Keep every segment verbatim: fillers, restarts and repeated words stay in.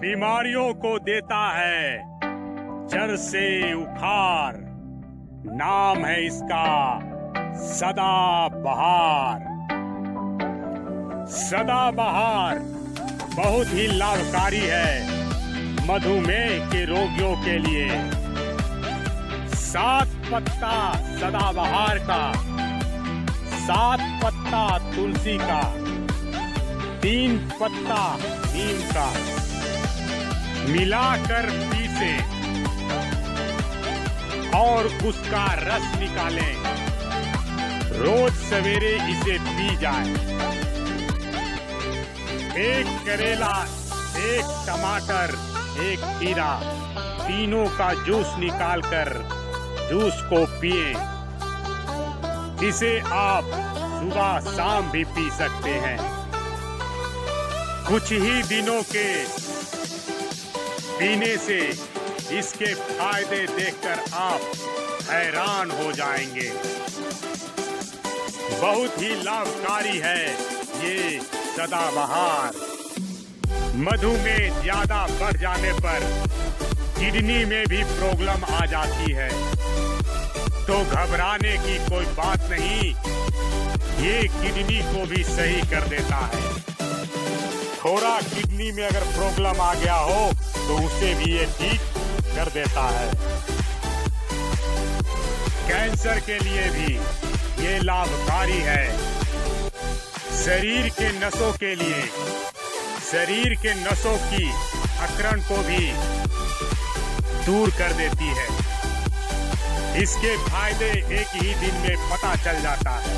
बीमारियों को देता है जड़ से उखाड़। नाम है इसका सदा बहार। सदा बहार बहुत ही लाभकारी है मधुमेह के रोगियों के लिए। सात पत्ता सदाबहार का, सात पत्ता तुलसी का, तीन पत्ता नीम का मिलाकर पीसे और उसका रस निकालें। रोज सवेरे इसे पी जाए। एक करेला, एक टमाटर, एक खीरा, तीनों का जूस निकालकर जूस को पिए। इसे आप सुबह शाम भी पी सकते हैं। कुछ ही दिनों के पीने से इसके फायदे देखकर आप हैरान हो जाएंगे। बहुत ही लाभकारी है ये सदाबहार। मधुमेह ज्यादा बढ़ जाने पर किडनी में भी प्रॉब्लम आ जाती है, तो घबराने की कोई बात नहीं। ये किडनी को भी सही कर देता है। थोड़ा किडनी में अगर प्रॉब्लम आ गया हो तो उसे भी ये ठीक कर देता है। कैंसर के लिए भी ये लाभकारी है। शरीर के नसों के लिए, शरीर के नसों की अकड़न को भी दूर कर देती है। इसके फायदे एक ही दिन में पता चल जाता है।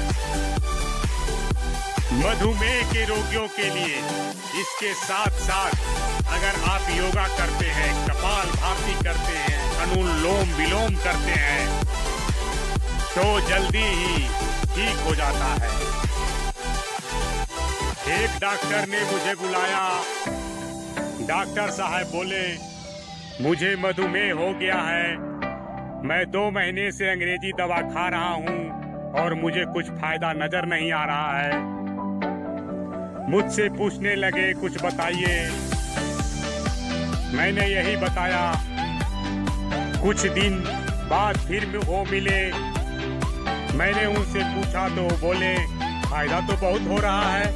मधुमेह के रोगियों के लिए इसके साथ साथ अगर आप योगा करते हैं, कपाल भाती करते हैं, अनुलोम विलोम करते हैं तो जल्दी ही ठीक हो जाता है। एक डॉक्टर ने मुझे बुलाया। डॉक्टर साहब बोले, मुझे मधुमेह हो गया है। मैं दो महीने से अंग्रेजी दवा खा रहा हूँ और मुझे कुछ फायदा नजर नहीं आ रहा है। मुझसे पूछने लगे, कुछ बताइए। मैंने यही बताया। कुछ दिन बाद फिर वो मिले। मैंने उनसे पूछा तो बोले, फायदा तो बहुत हो रहा है।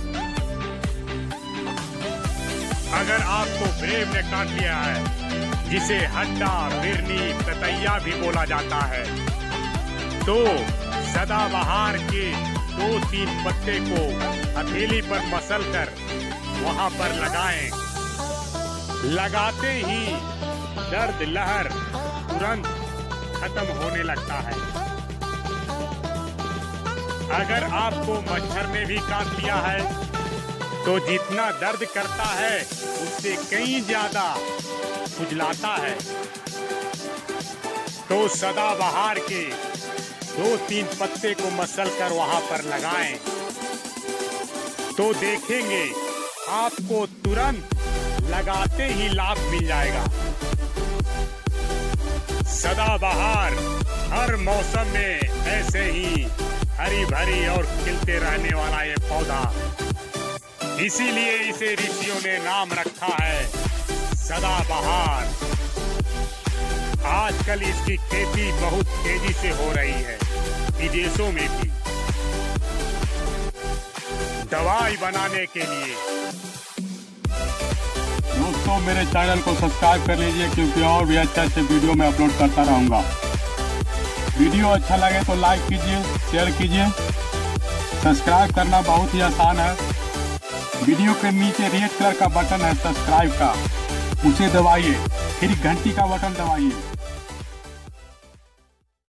अगर आपको प्रेम ने काट लिया है, जिसे हड्डा, बिरनी, ततैया भी बोला जाता है, तो सदाबहार के दो तीन पत्ते को हथेली पर मसलकर वहां पर लगाएं। लगाते ही दर्द लहर तुरंत खत्म होने लगता है। अगर आपको मच्छर ने भी काट लिया है तो जितना दर्द करता है उससे कई ज्यादा खुजलाता है। तो सदाबहार के दो तीन पत्ते को मसलकर वहां पर लगाएं तो देखेंगे आपको तुरंत लगाते ही लाभ मिल जाएगा। सदाबहार हर मौसम में ऐसे ही हरी भरी और खिलते रहने वाला ये पौधा, इसीलिए इसे ऋषियों ने नाम रखा है सदाबहार। आजकल इसकी खेती बहुत तेजी से हो रही है, विदेशों में भी दवाई बनाने के लिए। दोस्तों, मेरे चैनल को सब्सक्राइब कर लीजिए क्योंकि और भी अच्छे अच्छे वीडियो मैं अपलोड करता रहूंगा। वीडियो अच्छा लगे तो लाइक कीजिए, शेयर कीजिए। सब्सक्राइब करना बहुत ही आसान है। वीडियो के नीचे रेड कलर का बटन है सब्सक्राइब का, उसे दबाइए, फिर घंटी का बटन दबाइए।